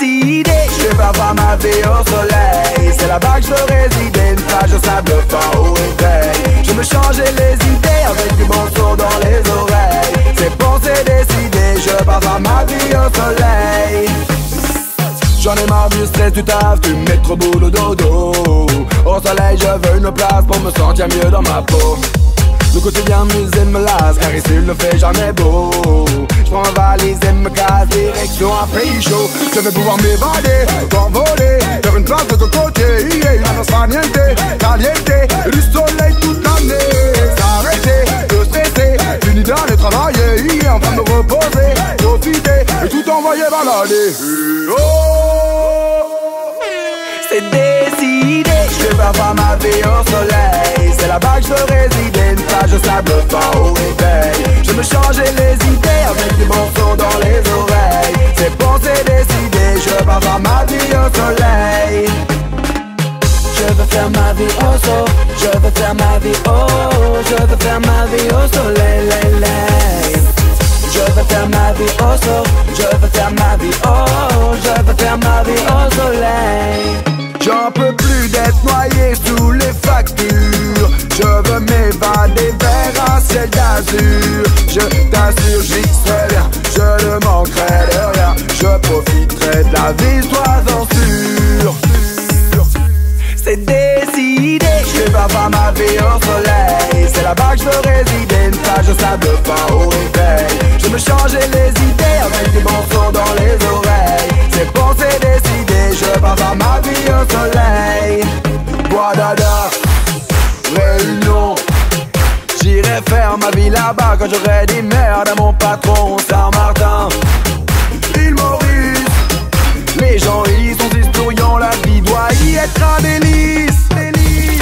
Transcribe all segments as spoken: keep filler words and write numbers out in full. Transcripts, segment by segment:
décidé, je vais pas voir ma vie au soleil. C'est là-bas que je veux résider, une plage de sable fin au réveil. Je me changeais les idées avec du bon son dans les oreilles. C'est bon, c'est décidé, je vais pas voir ma vie au soleil. J'en ai marre du stress, du taf, du métro, boulot, dodo. Au soleil, je veux une place pour me sentir mieux dans ma peau. Le quotidien musée me lasse, car ici il ne fait jamais beau. Je prends ma valise et me casse, direction un pays chaud. Je vais pouvoir m'évader, t'envoler, faire une place de ton côté. Yeah, la nostra niente, caliente, et du soleil toute l'année. S'arrêter, de stresser, fini d'aller travailler. Yeah, en train de me reposer, profiter, et tout envoyer balader. Oh, c'est décidé, je vais pas voir ma vie au soleil. C'est là-bas que je veux résider, une plage de sable fin au réveil. Je me changeais les idées avec du bon son dans les oreilles. C'est bon, c'est décidé, je veux pas voir ma vie au soleil. Je veux faire ma vie au sol, je veux faire ma vie au, je veux faire ma vie au soleil, lay, lay. Je veux faire ma vie au sol, je veux faire ma vie au, je veux faire ma vie au soleil. J'en peux plus d'être noyé sous les factures. Je veux m'évader vers un ciel d'azur. Je t'assure, j'y serai bien, je ne manquerai de rien. Je profiterai de la vie, sois-en sûr. C'est décidé, je vais pas voir ma vie au soleil. C'est là-bas que je veux résider, une plage de sable fin au réveil. Je me changeais les idées avec du bon son dans les oreilles. C'est bon, c'est décidé, je vais pas voir ma vie au soleil. Guadada, Réunion. J'irai faire ma vie là-bas quand j'aurai dit merde à mon patron. Saint-Martin, Île Maurice. les gens y sont historiants, la vie doit y être un délice. Délice.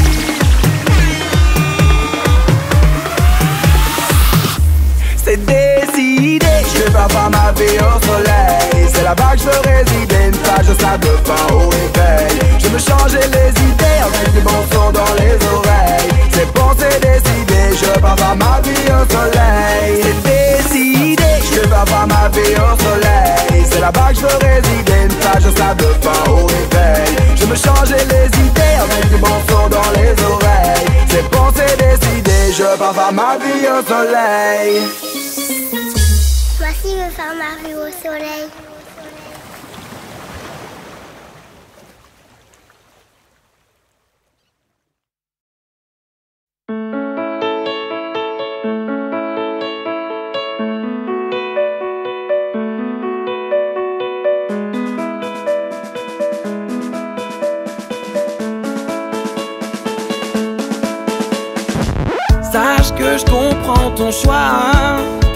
C'est décidé, je vais pas voir ma vie au soleil. C'est là-bas que je veux résider, une plage de sable fin au réveil. Je me changeais les idées avec du bon son dans les oreilles. C'est bon, c'est décidé, je vais pas voir ma vie au soleil. C'est décidé, je vais pas voir ma vie au soleil. C'est là-bas que je veux résider, une plage de sable fin au réveil. Je me changeais les idées avec du bon son dans les oreilles. C'est bon, c'est décidé, je vais pas voir ma vie au soleil. Voici me faire ma vie au soleil. Sache que je comprends ton choix, hein.